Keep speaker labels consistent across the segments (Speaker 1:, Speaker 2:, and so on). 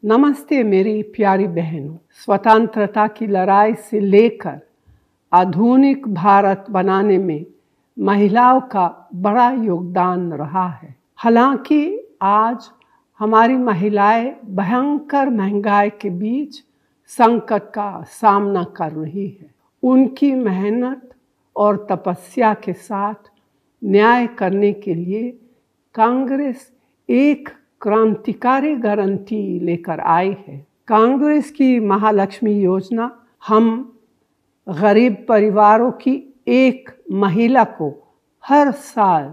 Speaker 1: नमस्ते मेरी प्यारी बहनों। स्वतंत्रता की लड़ाई से लेकर आधुनिक भारत बनाने में महिलाओं का बड़ा योगदान रहा है। हालांकि आज हमारी महिलाएं भयंकर महंगाई के बीच संकट का सामना कर रही है। उनकी मेहनत और तपस्या के साथ न्याय करने के लिए कांग्रेस एक क्रांतिकारी गारंटी लेकर आई है। कांग्रेस की महालक्ष्मी योजना हम गरीब परिवारों की एक महिला को हर साल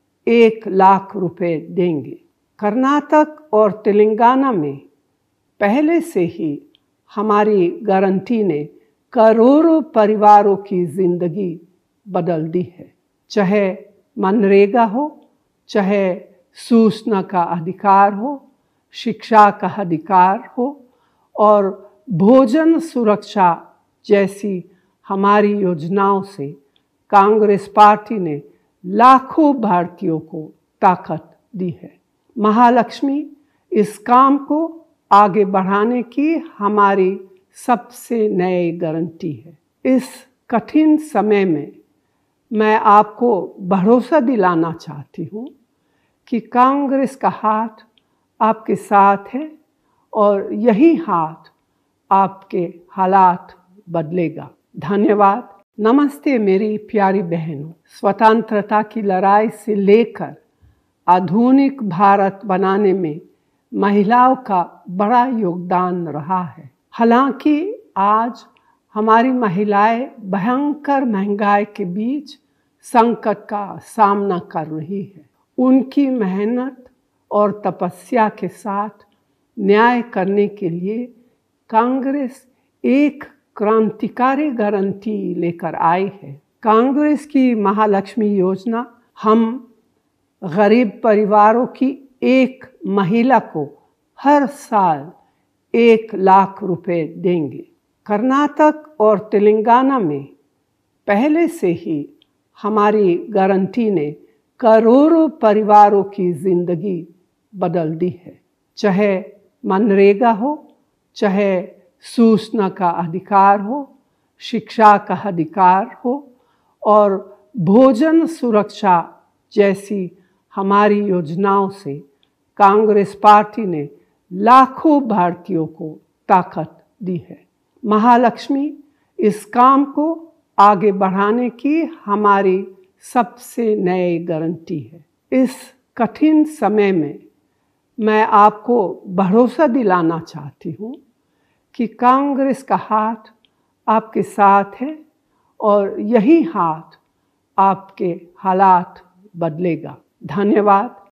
Speaker 1: 1 लाख रुपए देंगे। कर्नाटक और तेलंगाना में पहले से ही हमारी गारंटी ने करोड़ों परिवारों की जिंदगी बदल दी है। चाहे मनरेगा हो, चाहे सूचना का अधिकार हो, शिक्षा का अधिकार हो और भोजन सुरक्षा जैसी हमारी योजनाओं से कांग्रेस पार्टी ने लाखों भारतीयों को ताकत दी है। महालक्ष्मी इस काम को आगे बढ़ाने की हमारी सबसे नई गारंटी है। इस कठिन समय में मैं आपको भरोसा दिलाना चाहती हूँ कि कांग्रेस का हाथ आपके साथ है और यही हाथ आपके हालात बदलेगा। धन्यवाद। नमस्ते मेरी प्यारी बहनों। स्वतंत्रता की लड़ाई से लेकर आधुनिक भारत बनाने में महिलाओं का बड़ा योगदान रहा है। हालांकि आज हमारी महिलाएं भयंकर महंगाई के बीच संकट का सामना कर रही है। उनकी मेहनत और तपस्या के साथ न्याय करने के लिए कांग्रेस एक क्रांतिकारी गारंटी लेकर आई है। कांग्रेस की महालक्ष्मी योजना हम गरीब परिवारों की एक महिला को हर साल 1 लाख रुपए देंगे। कर्नाटक और तेलंगाना में पहले से ही हमारी गारंटी ने करोड़ों परिवारों की जिंदगी बदल दी है। चाहे मनरेगा हो, चाहे सूचना का अधिकार हो, शिक्षा का अधिकार हो और भोजन सुरक्षा जैसी हमारी योजनाओं से कांग्रेस पार्टी ने लाखों भारतीयों को ताकत दी है। महालक्ष्मी इस काम को आगे बढ़ाने की हमारी सबसे नई गारंटी है। इस कठिन समय में मैं आपको भरोसा दिलाना चाहती हूँ कि कांग्रेस का हाथ आपके साथ है और यही हाथ आपके हालात बदलेगा। धन्यवाद।